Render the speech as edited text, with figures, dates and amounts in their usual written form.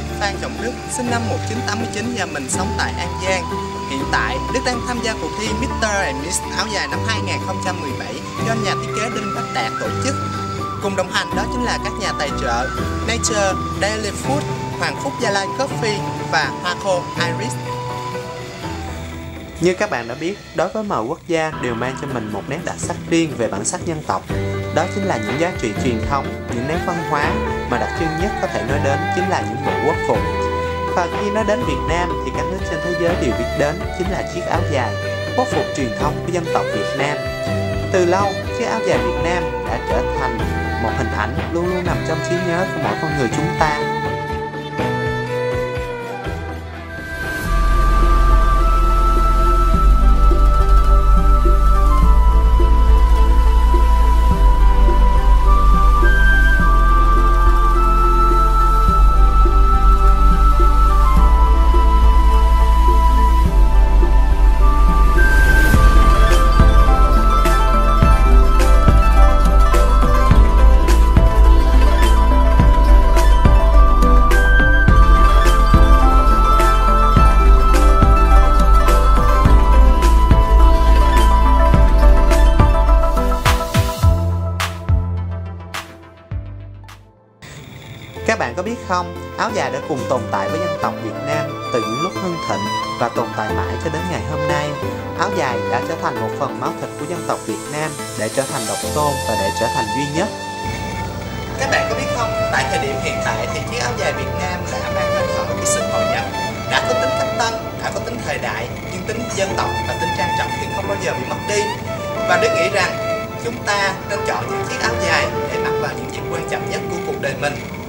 Phan Trọng Đức, sinh năm 1989 và mình sống tại An Giang. Hiện tại, Đức đang tham gia cuộc thi Mr. and Miss áo dài năm 2017 do nhà thiết kế Đinh Bách Đạt tổ chức. Cùng đồng hành đó chính là các nhà tài trợ Nature, Daily Food, Hoàng Phúc Gia Lai Coffee và Hoa Khô Iris. Như các bạn đã biết, đối với mọi quốc gia đều mang cho mình một nét đặc sắc riêng về bản sắc dân tộc. Đó chính là những giá trị truyền thống, những nét văn hóa mà đặc trưng nhất có thể nói đến chính là những bộ quốc phục. Và khi nói đến Việt Nam thì các nước trên thế giới đều biết đến chính là chiếc áo dài, quốc phục truyền thống của dân tộc Việt Nam. Từ lâu, chiếc áo dài Việt Nam đã trở thành một hình ảnh luôn luôn nằm trong trí nhớ của mỗi con người chúng ta. Các bạn có biết không, áo dài đã cùng tồn tại với dân tộc Việt Nam từ những lúc hưng thịnh và tồn tại mãi cho đến ngày hôm nay. Áo dài đã trở thành một phần máu thịt của dân tộc Việt Nam để trở thành độc tôn và để trở thành duy nhất. Các bạn có biết không, tại thời điểm hiện tại thì chiếc áo dài Việt Nam đã mang hơi thở của sự hội nhập, đã có tính cách tân, đã có tính thời đại, nhưng tính dân tộc và tính trang trọng thì không bao giờ bị mất đi. Và Đức nghĩ rằng chúng ta nên chọn những chiếc áo dài để mặc vào những dịp quan trọng nhất của cuộc đời mình.